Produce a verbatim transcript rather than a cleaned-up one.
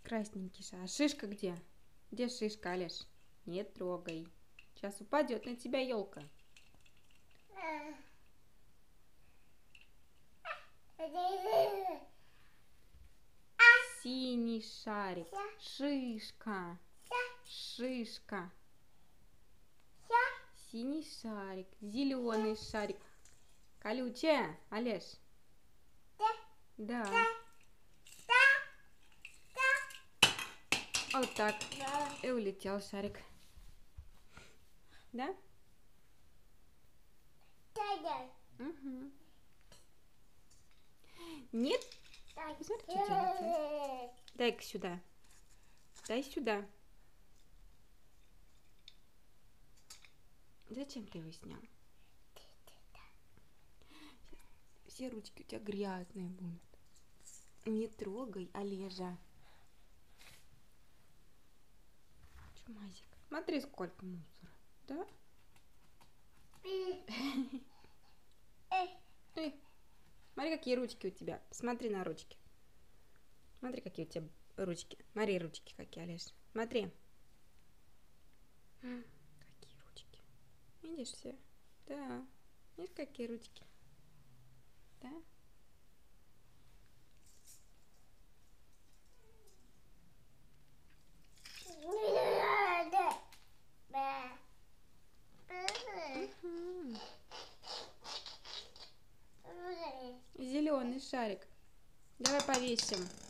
Красненький шар. А шишка где? Где шишка, Олеж? Не трогай. Сейчас упадет на тебя елка. Синий шарик. Шишка. Шишка. Синий шарик. Зеленый шарик. Колючая, Олеж? Да. Вот так. И улетел шарик. Да? Угу. Нет? Смотри, что делается. Дай-ка сюда. Дай сюда. Зачем ты его снял? Все ручки у тебя грязные будут. Не трогай, Олежа. Чумазик. Смотри, сколько мусора. Да? Эй, смотри, какие ручки у тебя. Смотри на ручки. Смотри, какие у тебя ручки. Смотри, ручки какие, Олеж. Смотри. Какие ручки. Видишь все? Да. Видишь, какие ручки? Да? Угу. Зеленый шарик. Давай повесим.